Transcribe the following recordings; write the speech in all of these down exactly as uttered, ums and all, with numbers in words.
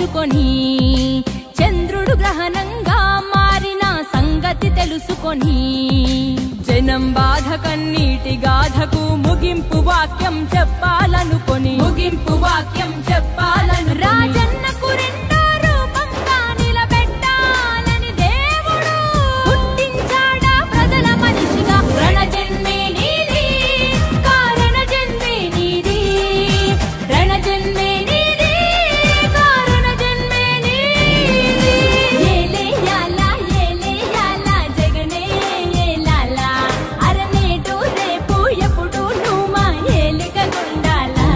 తలుచుకొని చంద్రుడు గ్రహణంగా మారిన సంగతి తెలుసుకొని జనం బాధ కన్నీటి గాథకు ముగింపు వాక్యం చెప్పాలనుకొని ముగింపు వాక్యం చెప్పాలను రాజన్నకు రెండో రూపంగా నిలబెట్టాలని దేవుడు పుట్టించాడా ప్రజల మనిషిగా రణజన్మే నీది కారణ జన్మే నీది రణజన్మే నీది కారణ జన్మే నీది ఏలేయాల ఏలేయాల జగనే ఏలాల అరనేటు రేపు ఎప్పుడు నువ్వు మా ఏలిక గుండాలా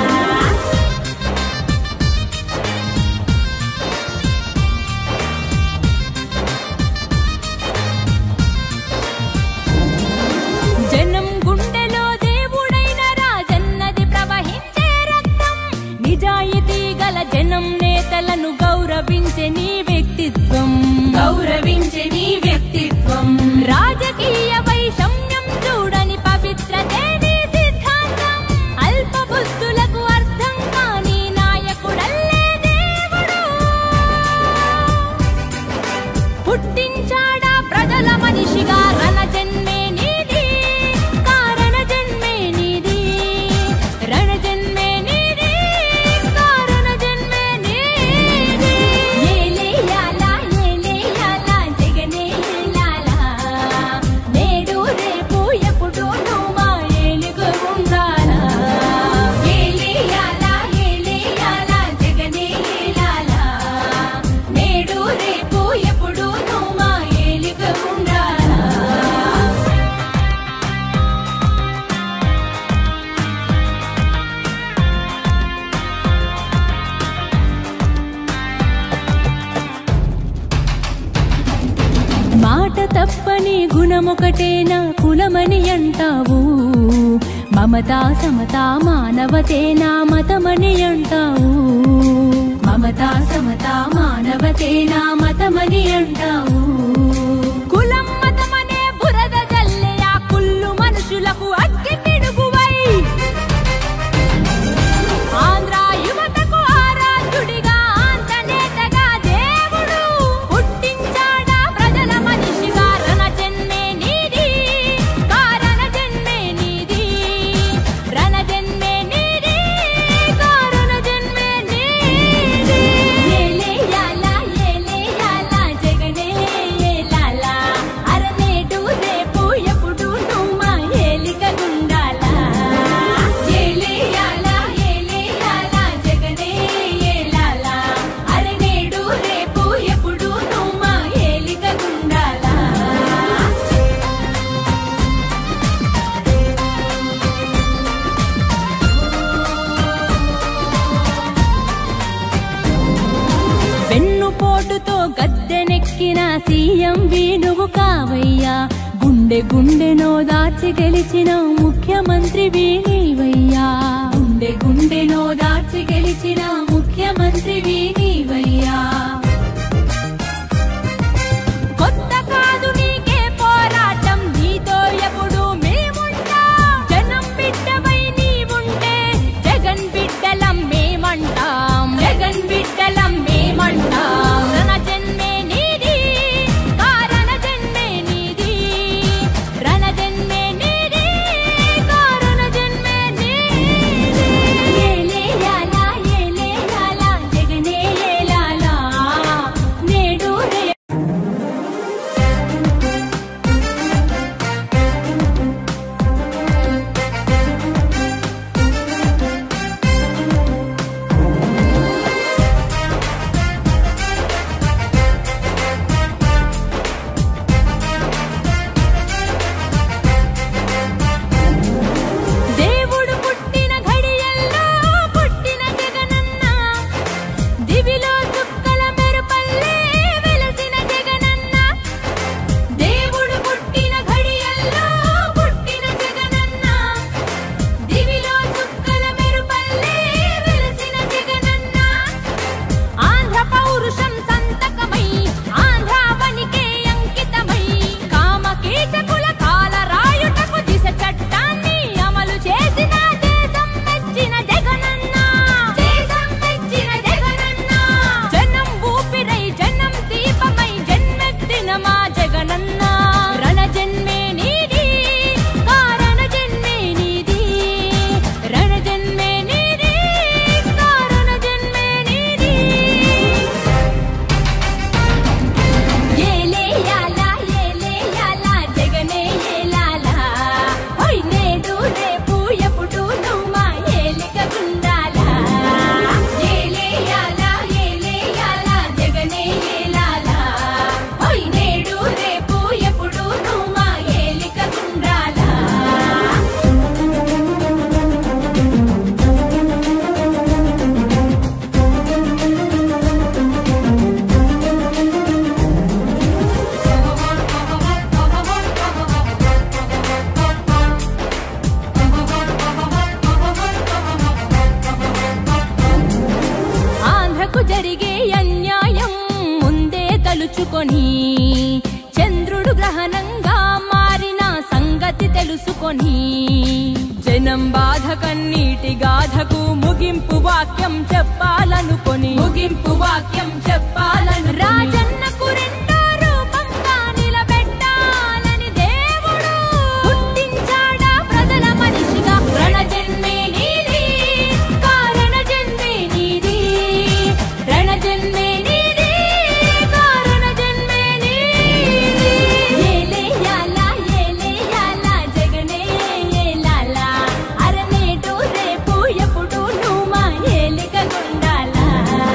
జనం గుండెలో దేవుడైన రాజన్నది ప్రవహించే రక్తం నిజాయితీ గల జనం నేతలను గౌరవించే నీ వ్యక్తిత్వం గౌరవించే నీ వ్యక్తిత్వం రాజకీయ వైషమ్యం చూడని పవిత్రతే నీ సిద్ధాంతం అల్ప బుద్ధులకు అర్థం కాని నాయకుడల్లే దేవుడు పుట్టించాడా ప్రజల మనిషిగా రణజన్మే నీది కారణ జన్మే నీది రణజన్మే నీది కారణ జన్మే నీది ఏలేయాల ఏలేయాల జగనే ఏలాల నేడు రేపు ఎప్పుడు నువ్వు మా ఏలిక ఉండాలా ఏలేయాల ఏలేయాల జగనే ఏలాల నేడు రేపు ఎప్పుడు నువ్వు మా ఏలిక ఉండాలా మాట తప్పని గుణమొకటేనా కులమని అంటావు మమతా సమతా మానవతేనా మతమని అంటావు మమతా సమతా మానవతేనా మతమని అంటావు కులం మతమనే బురద జల్లే ఆ కుళ్ళు మనుషులకు అగ్గి పిడుగువై ఆంధ్ర యువతకు ఆరాధ్యుడిగా ఆంతనేతగా దేవుడు పుట్టించాడా ప్రజల మనిషిగా రణజన్మే నీది కారణ జన్మే నీది రణజన్మే నీది కారణ జన్మే నీది ఏలేయాల ఏలేయాల జగనే ఏలాల అరనేటు రేపు ఎప్పుడు నువ్వు మా ఏలిక గుండాలా ఏలేయాల ఏలేయాల జగనే ఏలాల అరనేడు రేపు ఎప్పుడు నువ్వు మా ఏలిక గుండాలా వెన్నుపోటుతో గద్దెనెక్కిన సీఎం నువ్వు కావయ్యా గుండె గుండెనో దాచి గెలిచిన ముఖ్యమంత్రి నీవయ్యా గుండె గుండెనో దాచి గెలిచిన ముఖ్యమంత్రి నీవయ్యా కొత్త కాదు నీకే పోరాటం నీతో ఎప్పుడు మేముంటాం జనం బిడ్డవై నీవుంటే జగన్ బిడ్డలం మేమంటాం జగన్ బిడ్డలం మేమంటాం రణజన్మే నీది కారణ జన్మే నీది రణజన్మే నీది కారణ జన్మే నీది ఏలేయాల ఏలేయాల జగనే అన్యాయం ముందే తలుచుకొని చంద్రుడు గ్రహణంగా మారిన సంగతి తెలుసుకొని జనం బాధ కన్నీటి గాథకు ముగింపు వాక్యం చెప్పాలనుకొని ముగింపు వాక్యం చెప్పాలను రాజన్నకు రెండో రూపంగా నిలబెట్టాలని దేవుడు పుట్టించాడా ప్రజల మనిషిగా రణ జన్మే నీది కారణ జన్మే నీది రణ జన్మే నీది కారణ జన్మే నీది ఏలేయాలా ఏలేయాలా జగనే ఏలాలా అరనేటు రేపు ఎప్పుడు నువ్వు మా ఏలిక గుండాలా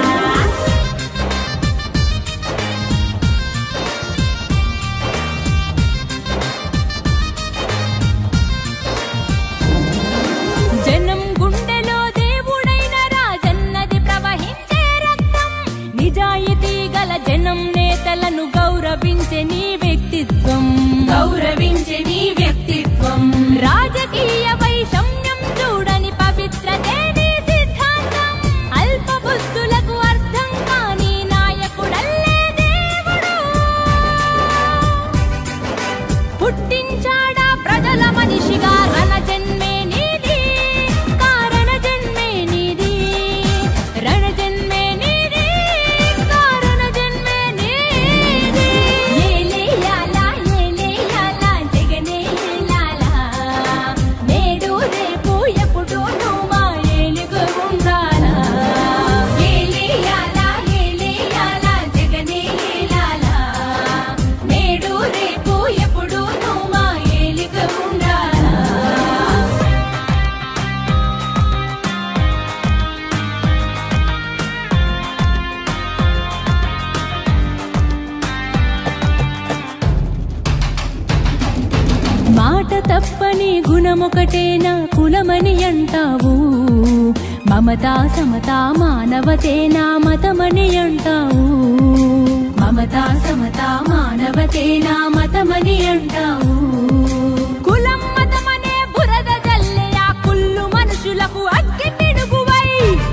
జనం గుండెలో దేవుడైన రాజన్నది ప్రవహించే రక్తం నిజాయితీ గల జనం నేతలను గౌరవించే నీ వ్యక్తిత్వం గౌరవించే నీ వ్యక్తిత్వం రాజకీయ వైషమ్యం చూడని పవిత్రతే నీ సిద్ధాంతం అల్ప బుద్ధులకు అర్థం కాని నాయకుడల్లే దేవుడు పుట్టించాడా ప్రజల మనిషిగా రణ జన్మే నీది కారణ జన్మే నీది రణ జన్మే నీది కారణ జన్మే నీది ఏలేయాలా ఏలేయాలా జగనే ఏలాలా నేడు రేపు ఎప్పుడు నువ్వు మా ఏలుగ ఉండాలా ఏలేయాలా ఏలేయాలా జగనే ఏలాలా నేడు రేపు ఎప్పుడు నువ్వు మా ఏలుగ ఉండాలా మాట తప్పని గుణమొకటేనా కులమని అంటావు మమతా సమతా మానవతేనా మతమని అంటావు మమతా సమతా మానవతేనా మతమని అంటావు కులం మతమనే బురద జల్లే ఆ కుళ్ళు మనుషులకు అగ్గి పిడుగువై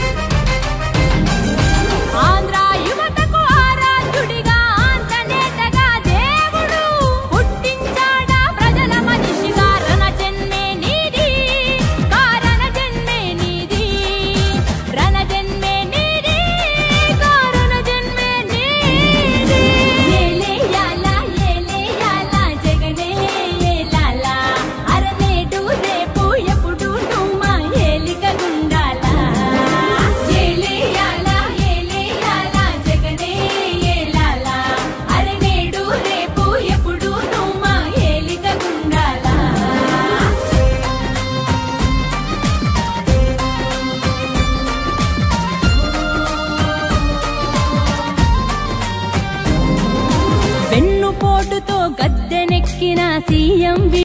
ఆంధ్ర యువతకు ఆరాధ్యుడిగా ఆంధ్రనేతగా దేవుడు పుట్టించాడా ప్రజల మనిషిగా రణ జన్మే నీది కారణ జన్మే నీది రణ జన్మే నీది కారణ జన్మే నీది ఏలేయాలా ఏలేయాలా జగనే ఏలాలా అరనేటు రేపు ఎప్పుడు నువ్వు మా ఏలిక గుండాలా ఏలేయాలా ఏలేయాలా జగనే ఏలాలా అరనేడు రేపు ఎప్పుడు నువ్వు మా ఏలిక గుండాలా వెన్నుపోటుతో గద్దెనెక్కిన సీఎం